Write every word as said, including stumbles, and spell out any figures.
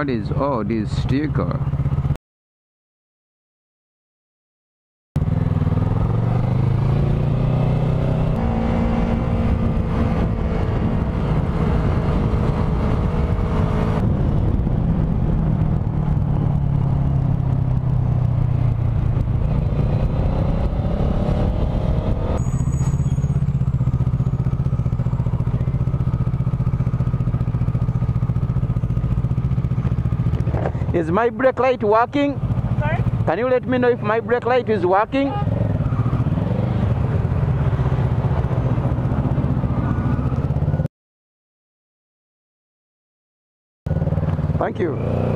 What is all this sticker? Is my brake light working? Sorry? Can you let me know if my brake light is working? Thank you.